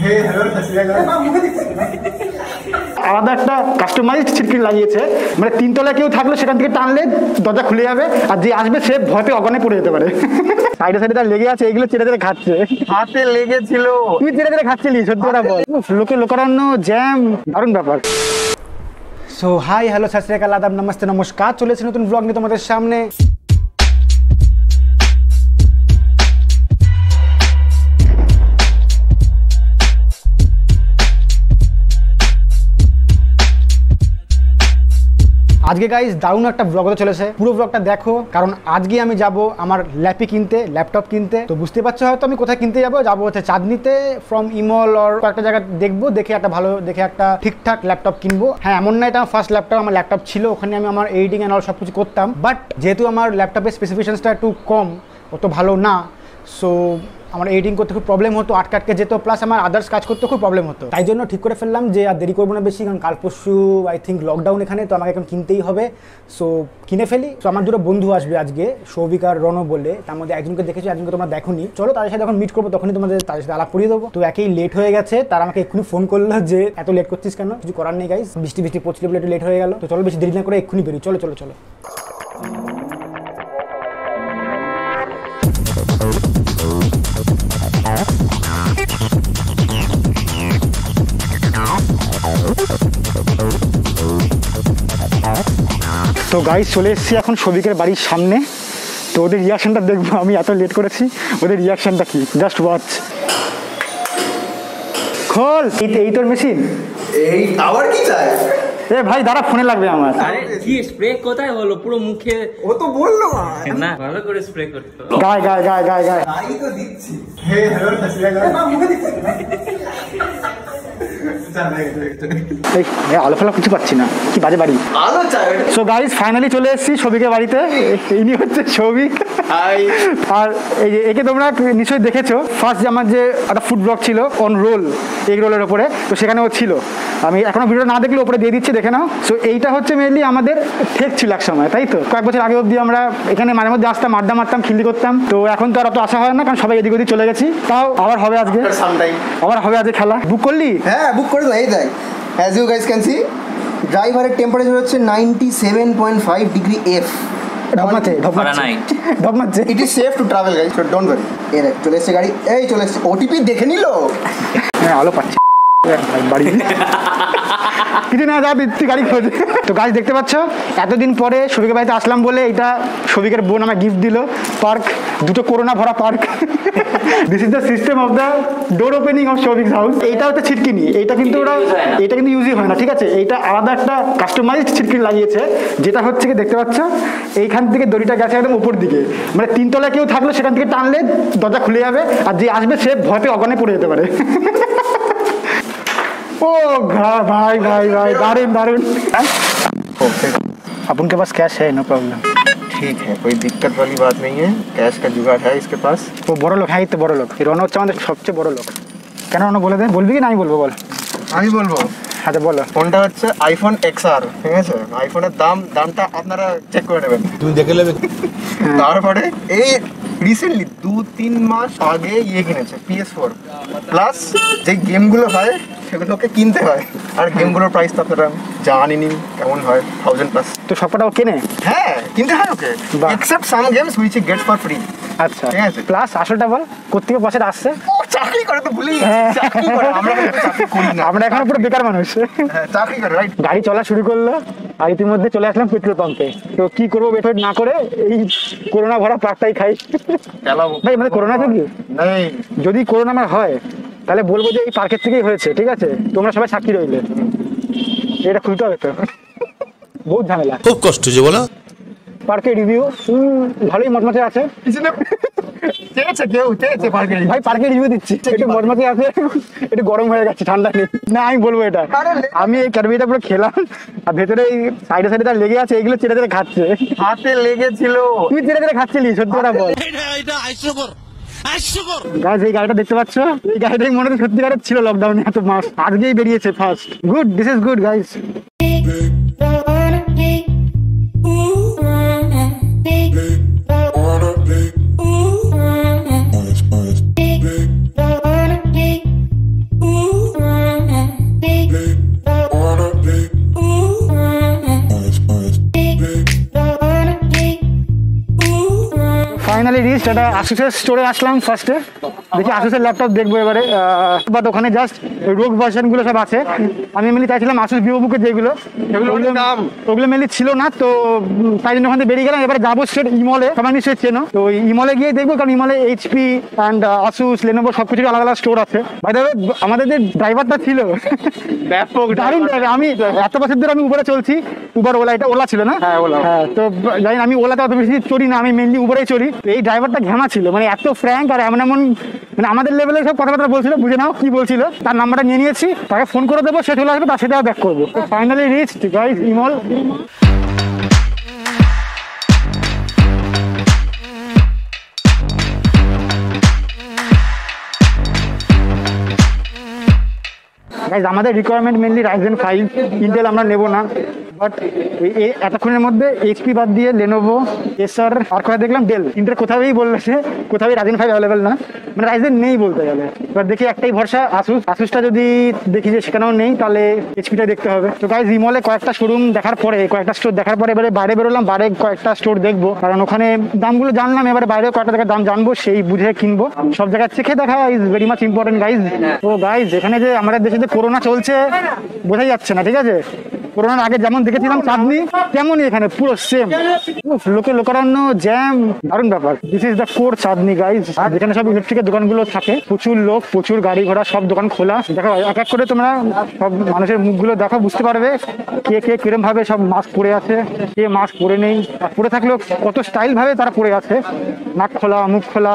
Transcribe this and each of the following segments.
আলাদা একটা কাস্টমাইজড ছিটকিনি লাগিয়েছে, মানে তিনতলায় কেউ থাকলে সেখান থেকে টানলে দরজা খুলে যাবে, আর যে আসবে সে ভয়তে অজ্ঞানে পড়ে যেতে পারে। সাইডে সাইডে তার লেগে আছে, এইগুলো চেটে চেটে খাচ্ছে। হাতে লেগেছিল, তুই চেটে চেটে খাচ্ছিলি, সত্যি কথা বল। লোকে লোকারণ্য জ্যাম, দারুণ ব্যাপার। সো হাই হ্যালো সত শ্রী আকাল আদাব নমস্তে নমস্কার, চলে এসেছি নতুন ব্লগ নিয়ে তোমাদের সামনে। আজকে গাইস দারুণ একটা ব্লগ হতে চলেছে, পুরো ব্লগটা দেখো, কারণ আজকে আমি যাব আমার ল্যাপটপ কিনতে। তো বুঝতে পারছো হয়তো আমি কোথায় কিনতে যাবো হচ্ছে চাঁদনিতে, ফ্রম ইমল অর কয়েকটা জায়গা দেখবো, দেখে একটা ভালো দেখে একটা ঠিকঠাক ল্যাপটপ কিনবো। হ্যাঁ, এমন না এটা আমার ফার্স্ট ল্যাপটপ, আমার ল্যাপটপ ছিল, ওখানে আমি আমার এডিটিং এন্ড অল সব কিছু করতাম, বাট যেহেতু আমার ল্যাপটপের স্পেসিফিকেশনসটা একটু কম, অত ভালো না, সো আমার এডিটিং করতে খুব প্রবলেম হতো, আটকে যেত, প্লাস আমার আদার্স কাজ করতে খুব প্রবলেম হতো। তাই জন্য ঠিক করে ফেললাম যে আর দেরি করবো না বেশি, কারণ কাল পরশু আই থিঙ্ক লকডাউন এখানে, তো আমাকে এখন কিনতেই হবে। সো কিনে ফেলি। তো আমার দুটো বন্ধু আসবে আজকে, সৌভিক আর রণ বলে, তার মধ্যে একজনকে দেখেছো, একজনকে তোমরা দেখোনি। চলো তাদের সাথে যখন মিট করবো তখনই তোমাদের তাদের সাথে আলাপ করিয়ে দেবো। তো একেই লেট হয়ে গেছে, তারা আমাকে এক্ষুনি ফোন করলো যে এত লেট করছিস কেন, কিছু করার নেই গাইস, বৃষ্টি পড়ছিল বলে একটু লেট হয়ে গেল। তো চলো বেশি দেরি না করে এক্ষুনি বেরোই, চলো চলো চলো। তো গাইস চলে এসেছি এখন সৌভিকের বাড়ির সামনে। তো ওদের রিয়াকশনটা দেখবো, আমি এত লেট করেছি, ওদের রিয়াকশনটা কি, জাস্ট ওয়াচ। খোল, এই তোর মেশিন, এই আবার কি চাই? এ ভাই দাঁড়া, ফোনে লাগবে আমার। আরে কি স্প্রে কোথায় হলো, পুরো মুখে। ও তো বললো না, ভালো করে স্প্রে করতে। গায় গায় গায় গায় গায়। তাই তো দিচ্ছি। হে হ্যালো না মুখে দিচ্ছি না। আলো ফেলা কিছু পাচ্ছি না, কি বাজে বাড়ি। আলো চাই। সো গাইস ফাইনালি চলে এসেছি সৌভিকের বাড়িতে। ইনি হচ্ছে সৌভিক, আর এই যে একে তোমরা নিশ্চয়ই দেখেছো, ফার্স্ট যে আমার যে একটা ফুড ব্লগ ছিল অন রোল, এগ রোলের ওপরে, তো সেখানে ও ছিল। আমি এখনো ভিডিও না দেখলে ওপরে দিয়ে দিচ্ছি, দেখে নাও। সো এইটা হচ্ছে মেনলি আমাদের ঠেক ছিল এক সময়, তাই তো কয়েক বছর আগে অবধি আমরা এখানে মাঝে মধ্যে আসতাম, আড্ডা মারতাম, খিল্লি করতাম। তো এখন তো আর অত আসা হয় না, কারণ সবাই এদিক ওদিক চলে গেছি। তাও আবার হবে আজকে, আবার হবে আজকে খেলা। বুক করলি? হ্যাঁ বুক করে দাও। এই দেখ, as you guys can see, ড্রাইভারের টেম্পারেচার হচ্ছে 97.5 degree F. It is safe to travel guys, so don't worry. এই দেখ চলে এসেছে গাড়ি, এই চলে এসেছে। ওটিপি দেখে নিল। হ্যাঁ আলো পাচ্ছি বাড়ি কিছু না, যা দিচ্ছি গাড়ি খোঁজ। তো গাছ দেখতে পাচ্ছ, এতদিন পরে সৌভিকের বাড়িতে আসলাম বলে এটা সৌভিকের বোন আমাকে গিফট দিল, পার্ক, দুটো করোনা ভরা park. This is the system of the door opening of Souvik house. এইটা হচ্ছে ছিটকিনি, এইটা কিন্তু ওরা, এটা কিন্তু ইউজই হয় না, ঠিক আছে। এইটা আলাদা একটা কাস্টমাইজড ছিটকিনি লাগিয়েছে, যেটা হচ্ছে কি দেখতে পাচ্ছ, এইখান থেকে দড়িটা গেছে একদম উপর দিকে, মানে তিনতলায় কেউ থাকলে সেখান থেকে টানলে দরজা খুলে যাবে, আর যে আসবে সে ভয়তে অজ্ঞানে পড়ে যেতে পারে। ओ भाई भाई भाई दारुण दारुण। अपन के पास कैश है, नो प्रॉब्लम। ठीक है, कोई दिक्कत वाली बात नहीं है, कैश का जुगाड़ है इसके पास। वो बड़ो लोग, হ্যাঁ এই তো বড় লোক, রণ হচ্ছে আমাদের সবচেয়ে বড় লোক। কেন রণ বলে দে, বলবি কি না আমি বলবো? বল। আমি বলবো। আচ্ছা বলো। ফোনটা হচ্ছে আইফোন XR, ঠিক আছে। আইফোনের দামটা আপনারা চেক করে নেবেন, তুমি দেখে নেবে। তারপরে এই রিসেন্টলি 2-3 মাস আগে ইয়ে কিনেছে PS4 প্লাস। যে গেমগুলো হয় সেগুলোকে কিনতে হয়, আর গেমগুলোর প্রাইস তো আপনারা জানেনই কেমন হয়, 1000+। তো সবকটা ও কেনে? হ্যাঁ কিনতে হয় okay, except some games which he gets for free. আচ্ছা ঠিক আছে, প্লাস আসলটা বল, কোত্থেকে পয়সাটা আসছে? ও চাকরি করে তো ভুলি, চাকরি করে। আমরা কিন্তু চাকরি করি না, আমরা এখন পুরো বেকার মানুষ। হ্যাঁ চাকরি করে, রাইট। গাড়ি চলা শুরু করলো, আর ইতিমধ্যে চলে আসলাম পেট্রোল পাম্পে। তো কি করবো, ওয়েট না করে এই করোনা ভরা পাকটাই খাই। ভাই আমাদের করোনা তো কি নেই, যদি করোনা আমার হয় তাহলে বলবো যে এই পার্কের থেকেই হয়েছে, ঠিক আছে। তোমরা সবাই সাক্ষী রইলে, এটা খুলতে হবে তো, বহুত ঝামেলা। খুব কষ্ট যে বলো। পার্কের রিভিউ ভালোই মজমজে আছে। ভাই পার্কের রিভিউ দিচ্ছি, একটু মজমজে আছে, একটু গরম হয়ে গেছে, ঠান্ডা নেই। না আমি বলবো এটা, আমি এই ক্যাডবেরিটা পুরো খেলাম, আর ভেতরে এই সাইডে সাইডে তার লেগে আছে, এইগুলো চেটে চেটে খাচ্ছে। হাতে লেগেছিল, তুই চেটে চেটে খাচ্ছিলি, সত্যি কথা বল। গাইস এই গাড়িটা দেখতে পাচ্ছ, এই গাড়িটাই মনে হয় সত্যিকারের ছিল লকডাউনে এত মাস, আজকেই বেরিয়েছে first. Good, this is good guys. রিস্ট একটা আসুসের স্টোরে আসলাম ফার্স্টে, দেখি আসুসের ল্যাপটপ দেখবো এবারে, বাট ওখানে জাস্ট রোগ ভার্সনগুলো সব আছে। আমি এমনি চাইছিলাম আসুস ভিভোবুকের যেগুলো ওগুলো মেনলি ছিল না, তো তাই জন্য ওখান থেকে বেরিয়ে গেলাম। এবারে যাবো স্ট্রেট ইমলে, সবাই নিশ্চয়ই চেনো, তো ইমলে গিয়ে দেখবো, কারণ ইমলে এইচপি অ্যান্ড আসুস লেনোভো সবকিছু আলাদা আলাদা স্টোর আছে। ভাই দাদা আমাদের যে ড্রাইভারটা ছিল ব্যাপক দারুণ ড্রাইভার। আমি এত বছর ধরে আমি উবারে চলছি, উবার ওলা, এটা ওলা ছিল না? হ্যাঁ ওলা। হ্যাঁ, তো জানি আমি ওলাতে অত বেশি চড়ি না, আমি মেনলি উবারেই চড়ি। এই ড্রাইভারটা ঘেমা ছিল, মানে এত ফ্র্যাঙ্ক আর এমন এমন, মানে আমাদের লেভেলে সব কথাবার্তা বলছিল, বুঝে নাও কি বলছিল। তার নাম্বারটা নিয়ে নিয়েছি, তাকে ফোন করে দেবো, সে চলে আসবে, তার সাথে ব্যাক করবো। তো finally reached guys E Mall. Guys আমাদের রিকোয়ারমেন্ট মেনলি রাইজেন 5, ইন্টেল আমরা নেবো না, বাট এতক্ষণের মধ্যে এইচপি বাদ দিয়ে লেনোভো, এসার আর কোথায় দেখলাম ডেল, ইন্টেল কোথাওই বলছে, কোথাও রাইজেন 5 অ্যাভেলেবেল না, মানে রাইজেন নেই বলতে গেলে। এবার দেখি একটাই ভরসা আসুস, আসুসটা যদি দেখি যে সেখানেও নেই তাহলে এইচপিটা দেখতে হবে। তো গাইজ ইমলে কয়েকটা শোরুম দেখার পরে, কয়েকটা স্টোর দেখার পরে এবারে বাইরে বেরোলাম, বাইরে কয়েকটা স্টোর দেখবো, কারণ ওখানে দামগুলো জানলাম, এবারে বাইরে কয়েকটা জায়গায় দাম জানবো, সেই বুঝে কিনবো। সব জায়গায় চেখে দেখা is very much important guys. তো গাইজ এখানে যে আমাদের দেশে যে করোনা চলছে বোঝাই যাচ্ছে না, ঠিক আছে? করোনার আগে যেমন দেখেছিলাম চাঁদনি, তেমনই এখানে পুরো সেম, লোকারণ্য জ্যাম, দারুণ ব্যাপার। দিস ইজ দ্য কোর চাঁদনি গাইজ, যেখানে সব ইলেকট্রিকের দোকানগুলো থাকে, প্রচুর লোক, প্রচুর গাড়ি ঘোড়া, সব দোকান খোলা। দেখো এক এক করে তোমরা সব মানুষের মুখগুলো দেখো, বুঝতে পারবে কে কে কিরম ভাবে সব মাস্ক পরে আছে, কে মাস্ক পরে নেই, আর পরে থাকলেও কত স্টাইল ভাবে তারা পরে আছে, নাক খোলা, মুখ খোলা।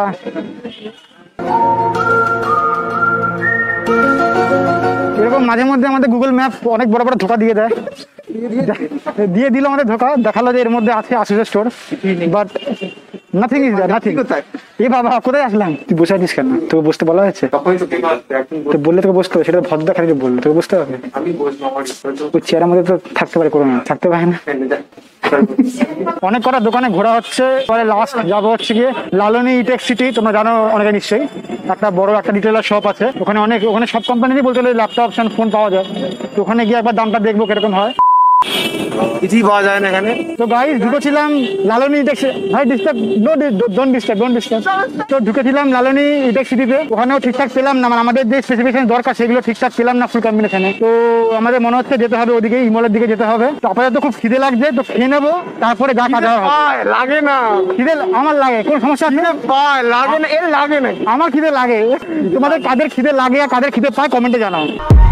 এরকম মাঝে মধ্যে আমাদের গুগল ম্যাপ অনেক বড় বড় ধোকা দিয়ে দেয়, দিয়ে দিল আমাদের ধোকা, দেখালো যে এর মধ্যে আছে আসুসের store, but nothing is there, nothing. এ বাবা কোথায় আসলাম? তুই বসে আছিস কেন? তোকে বসতে বলা হয়েছে? তো বললে তোকে বসতে হবে, সেটা ভদ্র খালি বললে তোকে বসতে হবে। ওই চেয়ারের মধ্যে তো থাকতে পারে, করোনা থাকতে পারে না। অনেক কটা দোকানে ঘোরা হচ্ছে, পরে লাস্ট যাবো হচ্ছে গিয়ে লালনী ইটেক সিটি, তোমরা জানো অনেকে নিশ্চয়ই, একটা বড় একটা রিটেলার শপ আছে ওখানে, ওখানে সব কোম্পানিরই বলতে গেলে ল্যাপটপ ফোন পাওয়া যায়। তো ওখানে গিয়ে একবার দামটা দেখবো কিরকম হয়। কিছুই পাওয়া যায় না এখানে। তো গাইস ঢুকেছিলাম লালনী ইটেক, ভাই ডিস্টার্ব, ডোন্ট ডিস্টার্ব। তো ঢুকেছিলাম লালনী ইটেক সিটিতে, ওখানেও ঠিকঠাক পেলাম না, মানে আমাদের যে স্পেসিফিকেশন দরকার সেগুলো ঠিকঠাক পেলাম না ফুল কম্বিনেশনে। তো আমাদের মনে হচ্ছে যেতে হবে ওদিকে, ইমলের দিকে যেতে হবে। তো আপাতত খুব খিদে লাগছে, তো খেয়ে নেবো, তারপরে গা কাটা হবে। লাগে না খিদে আমার লাগে, কোনো সমস্যা আছে? লাগে না, এর লাগে না, আমার খিদে লাগে। তোমাদের কাদের খিদে লাগে আর কাদের খিদে পায় কমেন্টে জানাও।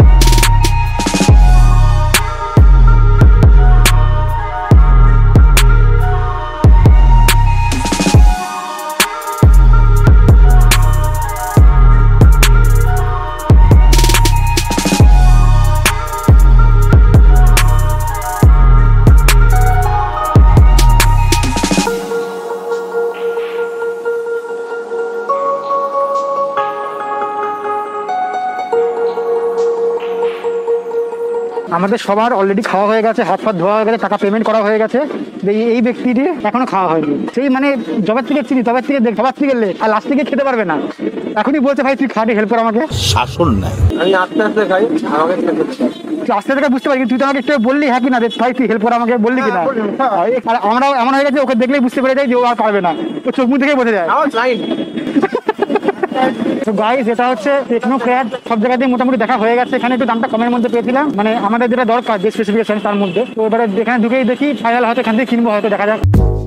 আমাদের সবার অলরেডি খাওয়া হয়ে গেছে, হাত ফাত ধোয়া হয়ে গেছে, টাকা পেমেন্ট করা হয়ে গেছে। এই ব্যক্তিটি এখনো খাওয়া হয়নি, সেই মানে জবার থেকে চিনি, তবার থেকে দেখ, সবার থেকে লেট, আর লাস্ট থেকে খেতে পারবে না। এখনই বলছে ভাই তুই খাটে হেল্প কর আমাকে। শাসন নাই, আমি আস্তে আস্তে খাই, আমাকে তুই আস্তে থেকে বুঝতে পারি, তুই তো আমাকে একটু বললি হ্যাঁ কি না, ভাই তুই হেল্প কর আমাকে, বললি কিনা? আর আমরাও এমন হয়ে গেছে, ওকে দেখলেই বুঝতে পেরে যাই যে ও আর পারবে না, ও চোখ মুখ দেখেই বোঝা যায়। তো গাইস এটা হচ্ছে টেকনোক্র্যাট, সব জায়গাতেই মোটামুটি দেখা হয়ে গেছে। এখানে একটু দামটা কমের মধ্যে পেয়েছিলাম, মানে আমাদের যেটা দরকার যে স্পেসিফিকেশন তার মধ্যে। তো এবারে এখানে ঢুকেই দেখি ফাইনাল, হয়তো এখান থেকে কিনবো, হয়তো দেখা যাক।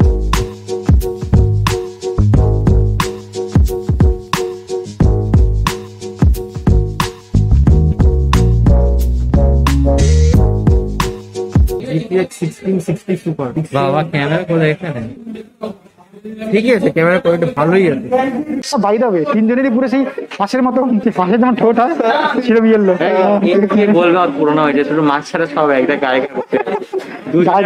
বাবা ক্যামেরা করে এখানে ঠিকই আছে, ক্যামেরা কোয়ালিটি ভালোই আছে। বাই দাবে তিনজনেরই পুরো সেই ফাঁসের মতো, ফাঁসের যেমন ঠোঁট হয় সেরকম ইয়েলো। কি বলবে আর পুরোনো হয়েছে, শুধু মাছ ছাড়া সব একটা গায়ে করতে,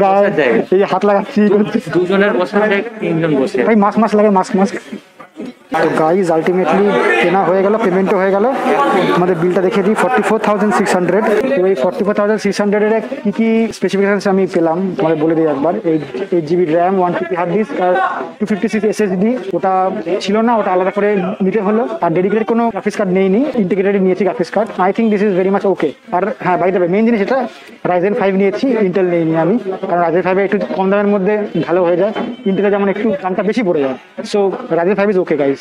এই হাত লাগাচ্ছি, দুজনের বসে, তিনজন বসে। ভাই মাস্ক লাগে, মাস্ক তো গাইজ আলটিমেটলি কেনা হয়ে গেল, পেমেন্টও হয়ে গেল। আমাদের বিলটা দেখে দিই 44,600। তো এই 44,600 কি কি স্পেসিফিকেশন আমি পেলাম তোমাদের বলে দিই একবার। 8 GB RAM, 1TB hard disk আর 256 SSD। ওটা ছিল না, ওটা আলাদা করে নিতে হলো। আর ডেডিকেটেড কোনো গ্রাফিক্স কার্ড নেইনি, ইন্টিগ্রেটেড নিয়েছি graphics card. I think this is very much okay. আর হ্যাঁ, বাই দ্য ওয়ে মেইন জিনিস এটা, Ryzen 5 নিয়েছি, ইন্টেল নেইনি আমি, কারণ Ryzen 5 একটু কম দামের মধ্যে ভালো হয়ে যায়, ইন্টেলে যেমন একটু দামটা বেশি পড়ে যায়। So Ryzen 5 is okay guys.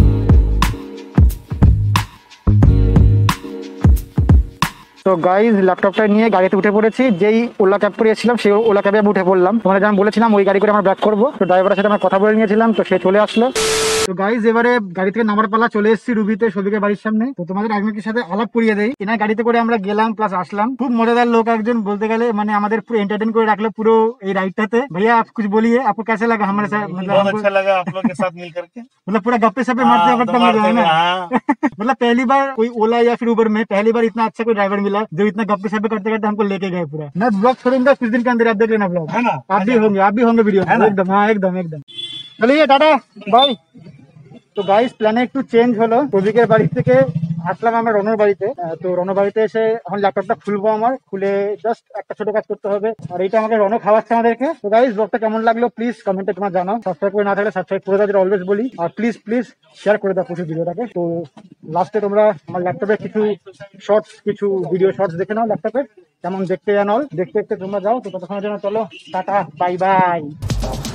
তো গাইজ ল্যাপটপটা নিয়ে গাড়িতে উঠে পড়েছি। যেই ওলা ক্যাব করে এসেছিলাম সেই ওলা ক্যাবে আমি উঠে পড়লাম। তোমাদের যেমন বলেছিলাম ওই গাড়ি করে আমরা ব্যাক করবো। তো ড্রাইভারের সাথে আমরা কথা বলে নিয়েছিলাম, তো সে চলে আসলো। তো গাইজ এবারে গাড়ি থেকে নামার পালা, চলে এসেছি রুবিতে, সবিকের বাড়ির সামনে। তো তোমাদের একজনের সাথে আলাপ করিয়ে দেই। এনার গাড়িতে করে আমরা গেলাম প্লাস আসলাম। খুব মজাদার লোক একজন বলতে গেলে, মানে আমাদের পুরো এন্টারটেইন করে রাখলো পুরো এই রাইডটাতে। ভাইয়া आप कुछ बोलिए, आपको कैसा लगा हमारे साथ? बहुत अच्छा लगा आप लोग के साथ मिल करके। मतलब पूरा गप्पे सप्पे मारते वक्त हम लोग है ना। मतलब पहली बार कोई ओला या फिर उबर में पहली बार इतना अच्छा कोई ड्राइवर मिला जो इतना गप्पे सप्पे करते करते हमको लेके गए पूरा। मैं ब्लॉग छोड़ूंगा कुछ दिन के अंदर, आप देख लेना ब्लॉग, है ना? आप भी होंगे वीडियो में एकदम। हाँ एकदम एकदम। चलिए टाटा बाय। তো গাইস প্ল্যানে একটু চেঞ্জ হলো। প্রদীপের বাড়ি থেকে আসলাম আমরা রনর বাড়িতে। তো রনর বাড়িতে এসে এখন ল্যাপটপটা খুলবো, আমার খুলে জাস্ট একটা ছোট কাজ করতে হবে। আর এইটা আমাকে রনো খাওয়াচ্ছে আমাদেরকে। তো গাইস ব্লগটা কেমন লাগলো প্লিজ কমেন্টে তোমার জানাও। সাবস্ক্রাইব করে না থাকলে সাবস্ক্রাইব করে দাও, যেটা অলওয়েজ বলি। আর প্লিজ প্লিজ শেয়ার করে দাও পুরো ভিডিওটাকে। তো লাস্টে তোমরা আমার ল্যাপটপের কিছু শর্টস, কিছু ভিডিও শর্টস দেখে নাও ল্যাপটপের কেমন দেখতে অল। দেখতে দেখতে তোমরা যাও। তো ততক্ষণের জন্য চলো টাটা বাই বাই।